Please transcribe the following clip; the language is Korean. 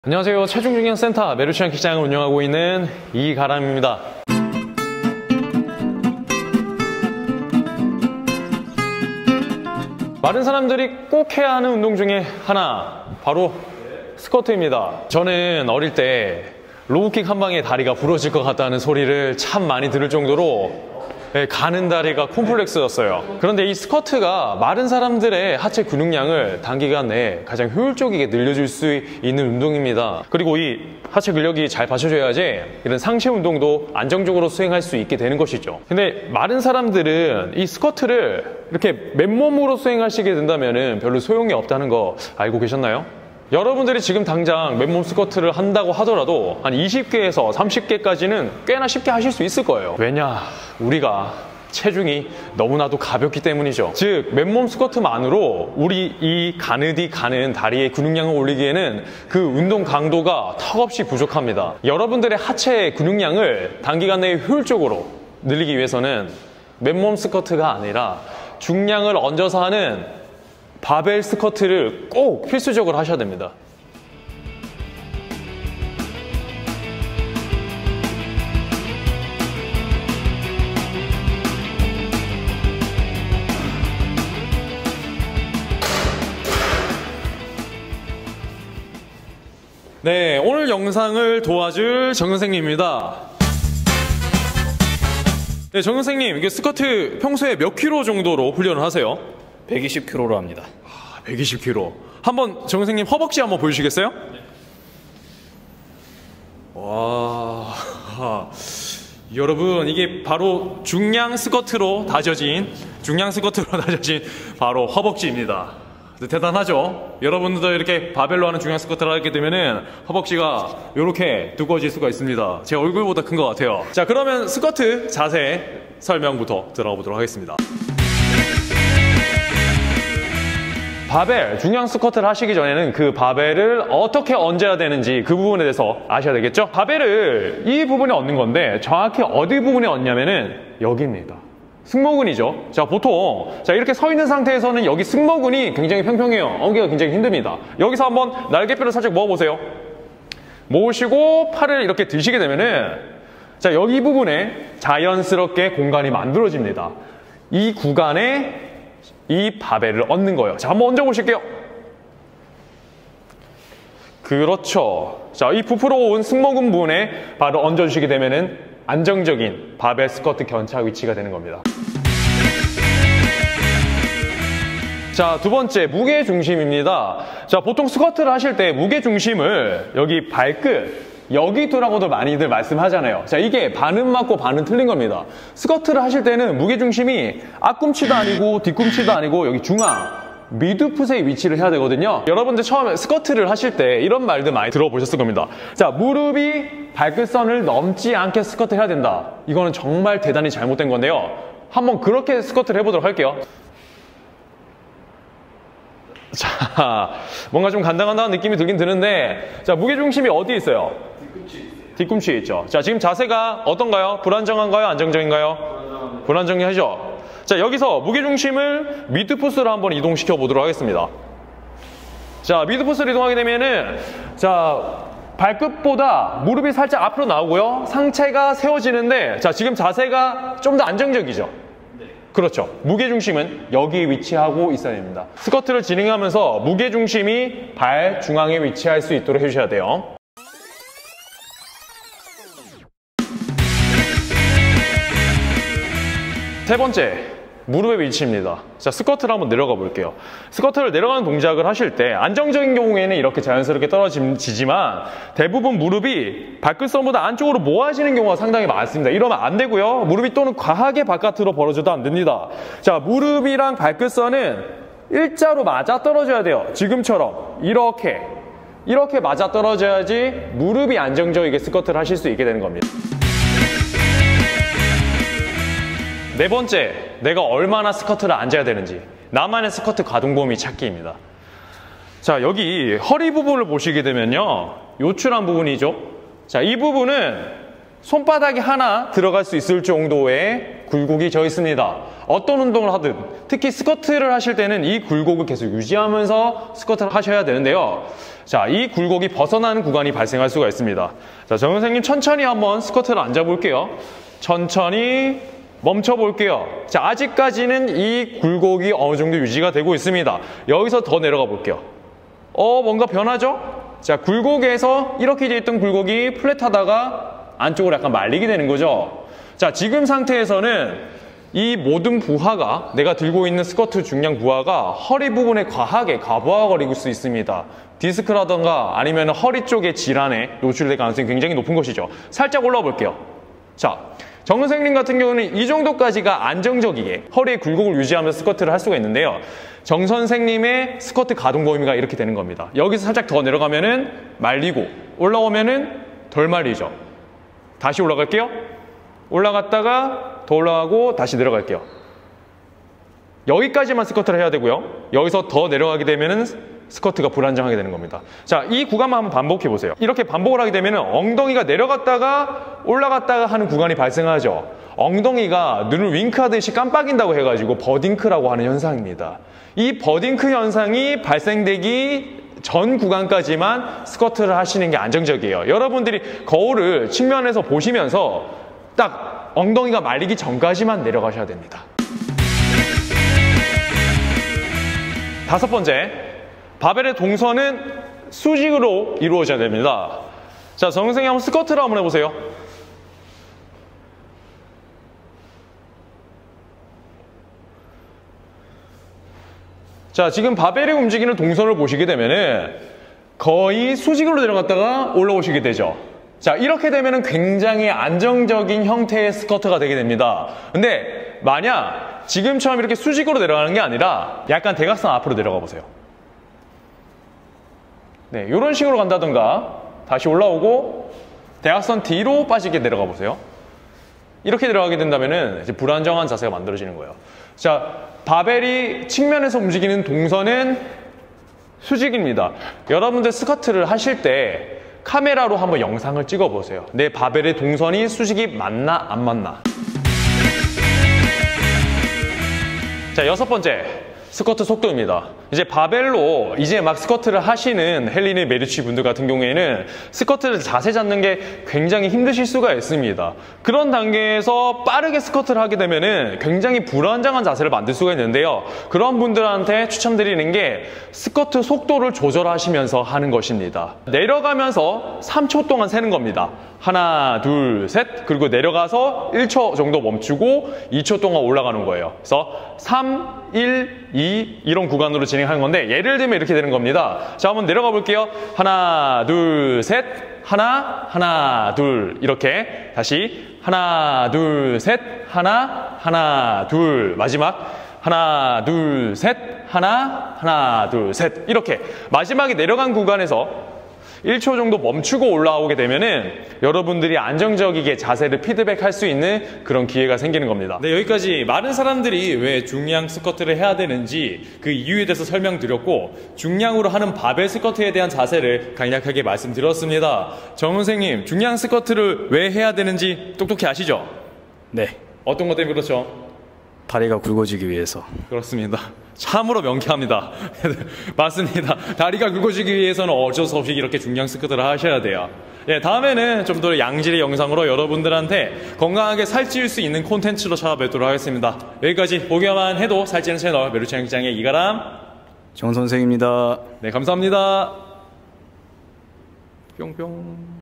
안녕하세요. 체중중량센터 메르시안 기장을 운영하고 있는 이가람입니다. 많은 사람들이 꼭 해야 하는 운동 중에 하나, 바로 스쿼트입니다. 저는 어릴 때 로우킥 한 방에 다리가 부러질 것 같다는 소리를 참 많이 들을 정도로 가는 다리가 콤플렉스였어요. 그런데 이 스쿼트가 마른 사람들의 하체 근육량을 단기간 내에 가장 효율적이게 늘려줄 수 있는 운동입니다. 그리고 이 하체 근력이 잘 받쳐줘야지 이런 상체 운동도 안정적으로 수행할 수 있게 되는 것이죠. 근데 마른 사람들은 이 스쿼트를 이렇게 맨몸으로 수행하시게 된다면 별로 소용이 없다는 거 알고 계셨나요? 여러분들이 지금 당장 맨몸 스쿼트를 한다고 하더라도 한 20개에서 30개까지는 꽤나 쉽게 하실 수 있을 거예요. 왜냐? 우리가 체중이 너무나도 가볍기 때문이죠. 즉 맨몸 스쿼트만으로 우리 이 가느디 가는 다리의 근육량을 올리기에는 그 운동 강도가 턱없이 부족합니다. 여러분들의 하체 근육량을 단기간 내에 효율적으로 늘리기 위해서는 맨몸 스쿼트가 아니라 중량을 얹어서 하는 바벨 스쿼트를 꼭 필수적으로 하셔야 됩니다. 네, 오늘 영상을 도와줄 정 선생님입니다. 네, 정 선생님, 이게 스쿼트 평소에 몇 킬로 정도로 훈련을 하세요? 120kg로 합니다. 120kg. 한번 정 선생님 허벅지 한번 보여주시겠어요? 네. 와, 여러분 이게 바로 중량 스쿼트로 다져진 바로 허벅지입니다. 대단하죠? 여러분들도 이렇게 바벨로 하는 중량 스쿼트를 하게 되면은 허벅지가 이렇게 두꺼워질 수가 있습니다. 제 얼굴보다 큰 것 같아요. 자, 그러면 스쿼트 자세 설명부터 들어가 보도록 하겠습니다. 바벨, 중량 스쿼트를 하시기 전에는 그 바벨을 어떻게 얹어야 되는지 그 부분에 대해서 아셔야 되겠죠? 바벨을 이 부분에 얹는 건데 정확히 어디 부분에 얹냐면은 여기입니다. 승모근이죠. 자, 보통 이렇게 서 있는 상태에서는 여기 승모근이 굉장히 평평해요. 얹기가 굉장히 힘듭니다. 여기서 한번 날개뼈를 살짝 모아보세요. 모으시고 팔을 이렇게 드시게 되면은 자, 여기 부분에 자연스럽게 공간이 만들어집니다. 이 구간에 이 바벨을 얹는 거예요. 자, 한번 얹어 보실게요. 그렇죠. 자, 이 부풀어 온 승모근 부분에 바로 얹어 주시게 되면은 안정적인 바벨 스쿼트 견착 위치가 되는 겁니다. 자, 두 번째, 무게 중심입니다. 자, 보통 스쿼트를 하실 때 무게 중심을 여기 발끝 여기 두라고도 많이들 말씀하잖아요. 자, 이게 반은 맞고 반은 틀린 겁니다. 스쿼트를 하실 때는 무게중심이 앞꿈치도 아니고 뒤꿈치도 아니고 여기 중앙, 미드풋의 위치를 해야 되거든요. 여러분들 처음에 스쿼트를 하실 때 이런 말들 많이 들어보셨을 겁니다. 자, 무릎이 발끝선을 넘지 않게 스쿼트를 해야 된다. 이거는 정말 대단히 잘못된 건데요. 한번 그렇게 스쿼트를 해보도록 할게요. 자, 뭔가 좀 간당간당한 느낌이 들긴 드는데, 자, 무게중심이 어디에 있어요? 뒤꿈치에 있죠. 자, 지금 자세가 어떤가요? 불안정한가요? 안정적인가요? 불안정하죠? 자, 여기서 무게중심을 미드풋으로 한번 이동시켜 보도록 하겠습니다. 자, 미드풋으로 이동하게 되면은, 자, 발끝보다 무릎이 살짝 앞으로 나오고요. 상체가 세워지는데, 자, 지금 자세가 좀 더 안정적이죠? 그렇죠. 무게중심은 여기 위치하고 있어야 됩니다. 스쿼트를 진행하면서 무게중심이 발 중앙에 위치할 수 있도록 해주셔야 돼요. 세 번째, 무릎의 위치입니다. 자, 스쿼트를 한번 내려가 볼게요. 스쿼트를 내려가는 동작을 하실 때 안정적인 경우에는 이렇게 자연스럽게 떨어지지만 대부분 무릎이 발끝선보다 안쪽으로 모아지는 경우가 상당히 많습니다. 이러면 안 되고요. 무릎이 또는 과하게 바깥으로 벌어져도 안 됩니다. 자, 무릎이랑 발끝선은 일자로 맞아 떨어져야 돼요. 지금처럼 이렇게 맞아 떨어져야지 무릎이 안정적이게 스쿼트를 하실 수 있게 되는 겁니다. 네 번째, 내가 얼마나 스쿼트를 앉아야 되는지 나만의 스쿼트 가동 범위 찾기입니다. 자, 여기 허리 부분을 보시게 되면요, 요출한 부분이죠. 자, 이 부분은 손바닥이 하나 들어갈 수 있을 정도의 굴곡이 져 있습니다. 어떤 운동을 하든 특히 스쿼트를 하실 때는 이 굴곡을 계속 유지하면서 스쿼트를 하셔야 되는데요. 자, 이 굴곡이 벗어나는 구간이 발생할 수가 있습니다. 자, 정 선생님 천천히 한번 스쿼트를 앉아 볼게요. 천천히 멈춰 볼게요. 자, 아직까지는 이 굴곡이 어느 정도 유지가 되고 있습니다. 여기서 더 내려가 볼게요. 뭔가 변하죠? 자, 굴곡에서 이렇게 되어 있던 굴곡이 플랫하다가 안쪽으로 약간 말리게 되는 거죠. 자, 지금 상태에서는 이 모든 부하가, 내가 들고 있는 스쿼트 중량 부하가 허리 부분에 과하게 과부하가 걸릴 수 있습니다. 디스크라던가 아니면 허리 쪽의 질환에 노출될 가능성이 굉장히 높은 것이죠. 살짝 올라와 볼게요. 자, 정 선생님 같은 경우는 이 정도까지가 안정적이게 허리의 굴곡을 유지하면서 스쿼트를 할 수가 있는데요. 정 선생님의 스쿼트 가동 범위가 이렇게 되는 겁니다. 여기서 살짝 더 내려가면은 말리고 올라오면은 덜 말리죠. 다시 올라갈게요. 올라갔다가 더 올라가고 다시 내려갈게요. 여기까지만 스쿼트를 해야 되고요. 여기서 더 내려가게 되면은 스쿼트가 불안정하게 되는 겁니다. 자, 이 구간만 한번 반복해 보세요. 이렇게 반복을 하게 되면 엉덩이가 내려갔다가 올라갔다가 하는 구간이 발생하죠. 엉덩이가 눈을 윙크하듯이 깜빡인다고 해가지고 버딩크라고 하는 현상입니다. 이 버딩크 현상이 발생되기 전 구간까지만 스쿼트를 하시는 게 안정적이에요. 여러분들이 거울을 측면에서 보시면서 딱 엉덩이가 말리기 전까지만 내려가셔야 됩니다. 다섯 번째, 바벨의 동선은 수직으로 이루어져야 됩니다. 자, 정 선생님 한번 스쿼트를 한번 해보세요. 자, 지금 바벨이 움직이는 동선을 보시게 되면은 거의 수직으로 내려갔다가 올라오시게 되죠. 자, 이렇게 되면은 굉장히 안정적인 형태의 스쿼트가 되게 됩니다. 근데 만약 지금처럼 이렇게 수직으로 내려가는 게 아니라 약간 대각선 앞으로 내려가 보세요. 네, 이런 식으로 간다든가 다시 올라오고 대각선 뒤로 빠지게 내려가 보세요. 이렇게 들어가게 된다면은 이제 불안정한 자세가 만들어지는 거예요. 자, 바벨이 측면에서 움직이는 동선은 수직입니다. 여러분들 스쿼트를 하실 때 카메라로 한번 영상을 찍어 보세요. 내 바벨의 동선이 수직이 맞나 안 맞나. 자, 여섯 번째, 스쿼트 속도입니다. 이제 바벨로 이제 막 스쿼트를 하시는 헬리니 메르치 분들 같은 경우에는 스쿼트를 자세 잡는 게 굉장히 힘드실 수가 있습니다. 그런 단계에서 빠르게 스쿼트를 하게 되면은 굉장히 불안정한 자세를 만들 수가 있는데요. 그런 분들한테 추천드리는 게 스쿼트 속도를 조절하시면서 하는 것입니다. 내려가면서 3초 동안 세는 겁니다. 하나, 둘, 셋, 그리고 내려가서 1초 정도 멈추고 2초 동안 올라가는 거예요. 그래서 3, 1, 2 이런 구간으로 진행하는 건데 예를 들면 이렇게 되는 겁니다. 자, 한번 내려가 볼게요. 하나, 둘, 셋, 하나, 하나, 둘 이렇게 다시 하나, 둘, 셋, 하나, 하나, 둘 마지막 하나, 둘, 셋, 하나, 하나, 둘, 셋 이렇게 마지막에 내려간 구간에서 1초 정도 멈추고 올라오게 되면은 여러분들이 안정적이게 자세를 피드백할 수 있는 그런 기회가 생기는 겁니다. 네, 여기까지 많은 사람들이 왜 중량 스쿼트를 해야 되는지 그 이유에 대해서 설명드렸고 중량으로 하는 바벨 스쿼트에 대한 자세를 간략하게 말씀드렸습니다. 정 선생님, 중량 스쿼트를 왜 해야 되는지 똑똑히 아시죠? 네. 어떤 것 때문에 그렇죠? 다리가 굵어지기 위해서. 그렇습니다. 참으로 명쾌합니다. 맞습니다. 다리가 굵어지기 위해서는 어쩔 수 없이 이렇게 중량 스쿼트를 하셔야 돼요. 예, 다음에는 좀 더 양질의 영상으로 여러분들한테 건강하게 살찌울 수 있는 콘텐츠로 찾아뵙도록 하겠습니다. 여기까지 보기만 해도 살찌는 채널 메루창장의 이가람 정 선생입니다. 네, 감사합니다. 뿅뿅.